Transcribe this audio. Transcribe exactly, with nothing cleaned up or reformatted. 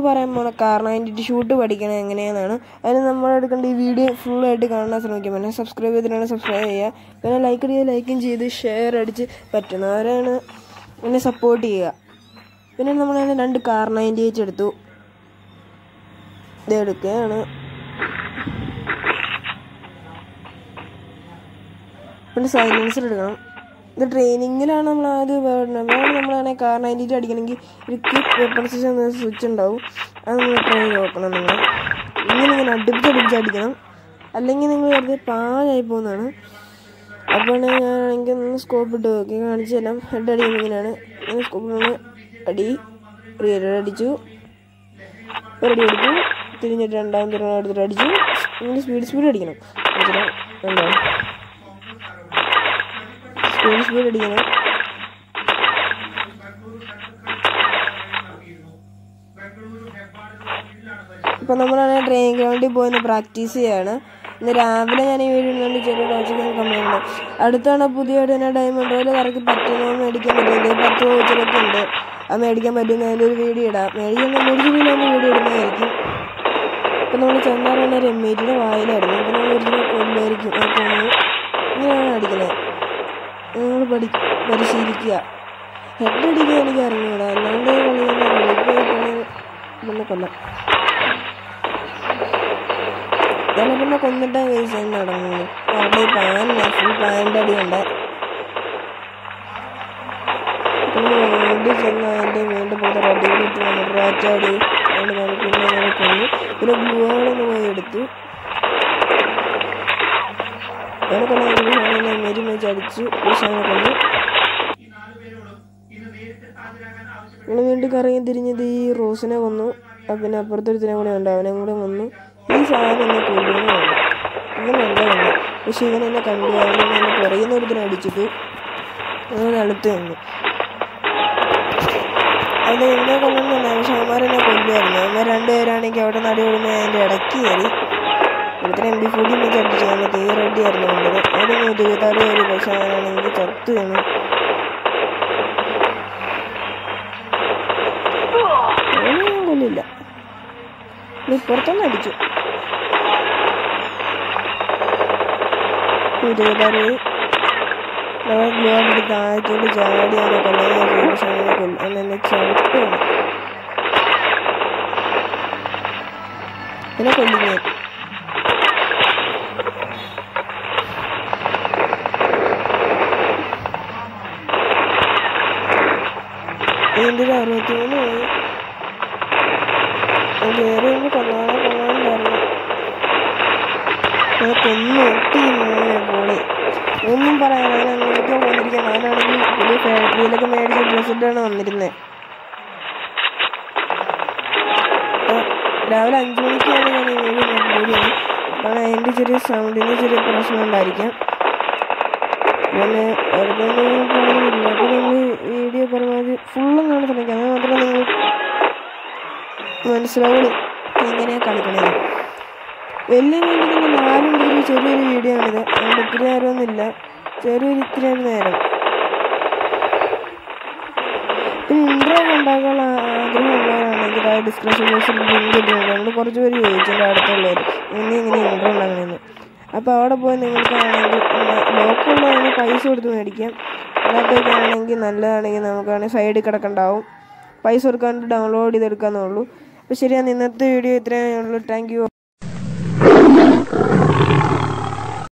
പറയാൻ പോണ കാരണം അതിൻ്റെ ഷൂട്ട് പഠിക്കണം എങ്ങനെയാണെന്നാണ്. അതിന് നമ്മളെടുക്കേണ്ട ഈ വീഡിയോ ഫുള്ളായിട്ട് കാണാൻ ശ്രമിക്കും. പിന്നെ സബ്സ്ക്രൈബ് ചെയ്തിട്ടാണ് സബ്സ്ക്രൈബ് ചെയ്യുക. പിന്നെ ലൈക്ക് അടിക്കുക, ലൈക്കും ചെയ്ത് ഷെയർ അടിച്ച് പറ്റുന്നവരാണ് എന്നെ സപ്പോർട്ട് ചെയ്യുക. പിന്നെ നമ്മളതിന് രണ്ട് കാർ നയൻറ്റി എച്ച് എടുത്തു. ഇതെടുക്കുകയാണ്. പിന്നെ സൈലൻസർ എടുക്കണം. ഇത് ട്രെയിനിങ്ങിലാണ് നമ്മൾ ആദ്യം വേണം വേണം നമ്മളാണെങ്കിൽ കാർ നയൻറ്റി എയ്റ്റ് അടിക്കണമെങ്കിൽ ഒരു ക്വിക്ക് വെപ്പൺസ് എന്ന സ്വിച്ച് ഉണ്ടാവും. അത് നമ്മൾ ട്രൈ നോക്കണം. നിങ്ങൾ ഇങ്ങനെ ഇങ്ങനെ അടുപ്പിച്ച് അടുപ്പിച്ച് അടിക്കണം, അല്ലെങ്കിൽ നിങ്ങൾ വെറുതെ പാഴായി പോകുന്നതാണ്. അപ്പോൾ ഞാനാണെങ്കിൽ ഒന്ന് സ്കോപ്പ് ഇട്ട് നോക്കി കാണിച്ചു തരാം. ഹെഡ് അടിക്കുന്നത് ഇങ്ങനെയാണ്. ഇങ്ങനെ സ്കോപ്പ് അടി റിയർ അടിച്ചു, ഒരടി അടിച്ചു, തിരിഞ്ഞിട്ട് രണ്ടാമത്തെ എടുത്തിട്ട് അടിച്ചു. ഇങ്ങനെ സ്പീഡ് സ്പീഡ് അടിക്കണം. ഉണ്ടോ സ്പീഡ് സ്പീഡ് അടിക്കണം. ഇപ്പം നമ്മളാണ് ട്രെയിനിങ് ഗ്രൗണ്ടിൽ പോയി പ്രാക്ടീസ് ചെയ്യാണ്. ഇന്ന് രാവിലെ ഞാൻ ഈ വീഡിയോ കൊണ്ട് ചെറിയ കോച്ചിങ് കംപ്ലൈൻ്റ് ഉണ്ട്. അടുത്താണ് പുതിയതായിട്ട് തന്നെ ഡയമണ്ട് റോയിൽ കറക്കി പറ്റുന്നോ മേടിക്കാൻ പറ്റുന്നത്. പത്ത് കോച്ചിലൊക്കെ ഉണ്ട്. അത് മേടിക്കാൻ പറ്റുന്ന അതിൻ്റെ ഒരു വീഡിയോ ഇടാം. മേടിക്കുന്ന മേടിച്ചിട്ട് ഞാൻ വീഡിയോ ഇടുന്നതായിരിക്കും. ഇപ്പം നമ്മൾ ചെന്നാറാണ് ഒരു എം എയ്റ്റിയുടെ വായിലായിരുന്നു. ഇപ്പം നമ്മൾ ഒരിക്കലും കൊല്ലായിരിക്കും. ആ കൊന്ന് ഇങ്ങനെയാണ് അടിക്കുന്നത്. നിങ്ങൾ പഠി പരിശീലിക്കുക. ഹെഡ് അടിക്കാൻ എനിക്ക് അറിഞ്ഞൂടാ, അല്ലാണ്ട് കളിക്കുന്ന പിന്നെ കൊല്ലാം. ഇതെല്ലാം പിന്നെ കൊന്നിട്ടാ കേസ് നടങ്ങുന്നു. അവിടെ ഈ പാനില്ല, ഫുൾ പാനിൻ്റെ അടിയുണ്ട്. പിന്നെ വീണ്ടും ചെന്ന് അതിൻ്റെ വീണ്ടും പോയിട്ട് അടി കൂടിയിട്ട് വന്നിട്ട് റാറ്റാടി അതുകൊണ്ട് നമ്മൾ പിന്നെ അങ്ങനെ കൊന്നു. പിന്നെ ബ്ലൂ ആളൊന്ന് പോയി എടുത്തു. അങ്ങനെ കൊല്ലാൻ മെരി വെച്ച് അടിച്ചു. അങ്ങനെ കൊന്നു. നമ്മൾ വീണ്ടും കറങ്ങി തിരിഞ്ഞത് ഈ റോസിനെ കൊന്നു. പിന്നെ അപ്പുറത്തൊരുത്തിനെ കൂടെ ഉണ്ട്, അവനെ കൂടെ കൊന്നു. ഈ സാധനം എന്നെ കൊല്ലുന്നു ഇങ്ങനെ ഉണ്ടായിരുന്നു. പക്ഷെ ഇവൻ എന്നെ കണ്ടു. അവനെ എന്നെ പുറയുന്ന ഒരുത്തിനെ അടിച്ചിട്ടു. അങ്ങനെ അടുത്ത് വന്നു. അത് എന്നെ കൊല്ലുന്നില്ല, പക്ഷെ അവന്മാരെന്നെ കൊല്ലുമായിരുന്നു. അവന്മാർ രണ്ടുപേരാണെങ്കിൽ അവിടെ നടി കൊടുക്കുമ്പോൾ അതിൻ്റെ ഇടയ്ക്ക് കയറി ഒരുത്തിന് എം ബി ഫോർട്ടി വെച്ച് അടിച്ചു. നമ്മൾ തീ റെഡി ആയിരുന്നു കൊണ്ടത്. അവിടെ നൂറ്റി ഇരുപത്താറ് കയറി. പക്ഷെ അവനാണെങ്കിൽ ചത്തു വീണു. അവനെ കൊല്ലില്ല. ഇപ്പുറത്തൊന്നും അടിച്ചു. ഇരുപതാറ് ഗ്ലോബിൽ താഴത്തോട്ട് ചാടി അവനെ കൊല്ലാൻ പക്ഷെ അവനെ കൊല്ലും. അന്നെ ചവിട്ടുകയാണ്. എന്നെ കൊല്ലുന്നു. ഇതിൻ്റെ ഒരു അറുപത്തി മൂന്ന് പോയി. കയറി ഒന്ന് കൊല്ലാതെ കൊള്ളാനുണ്ടായിരുന്നു. അത് കൊന്നു ഒട്ടി മൂന്ന് പോളി. ഒന്നും പറയാൻ ഞാൻ അങ്ങനെയൊക്കെ വന്നിരിക്കാം. ഞാനാണെങ്കിൽ പുതിയ ഫാക്ടറിയിലൊക്കെ മേടിച്ച ഡ്രസ്സിട്ടാണ് വന്നിരുന്നത്. അപ്പോൾ രാവിലെ അഞ്ചു മണിക്കാണ് ഞാൻ ഈ വീഡിയോ വീഡിയോ കാരണം അതിൻ്റെ ചെറിയ സൗണ്ടിന് ചെറിയ പ്രശ്നം ഉണ്ടായിരിക്കാം. പിന്നെ അവർക്കൊന്നും പോകുന്നില്ല. അപ്പോൾ നിങ്ങൾ വീഡിയോ പരമാവധി ഫുള്ളും കാണാൻ ശ്രമിക്കാം. അത് മാത്രമേ നിങ്ങൾ മനസ്സിലാവുള്ളൂ എങ്ങനെയാണ് കളിക്കണത്. വലിയ വീഡിയോ തന്നെ നാലുണ്ടെങ്കിൽ ചെറിയൊരു വീഡിയോ ആണിത്. അതുകൊണ്ട് ഒത്തിരി നേരമൊന്നുമില്ല, ചെറിയൊരു ഇത്തിരി നേരം. പിന്നെ ഇൻട്രോ ഉണ്ടാക്കാൻ ആഗ്രഹമുള്ളവരാണെങ്കിൽ ആ ഡിസ്ക്രിപ്ഷൻ ബോക്സിൽ ലിങ്ക് ഇട്ടിട്ടുണ്ട്. നമ്മൾ കുറച്ച് പേര് ചോദിച്ചിട്ടുണ്ട് അടുത്തുള്ളവർ ഇങ്ങനെ ഇങ്ങനെ ഇൻട്രോ ഉണ്ടാക്കണമെന്ന്. അപ്പോൾ അവിടെ പോയി നിങ്ങൾക്കാണെങ്കിൽ ലോക്കുള്ളതിന് പൈസ കൊടുത്ത് മേടിക്കാം. അല്ലാത്തൊക്കെ ആണെങ്കിൽ നല്ലതാണെങ്കിൽ നമുക്കാണെങ്കിൽ സൈഡിൽ കിടക്കണ്ടാവും. പൈസ കൊടുക്കാണ്ട് ഡൗൺലോഡ് ചെയ്തെടുക്കാമെന്നുള്ളൂ. അപ്പോൾ ശരിയാണ്, ഇന്നത്തെ വീഡിയോ ഇത്രയേ ഉള്ളൂ. Thank U.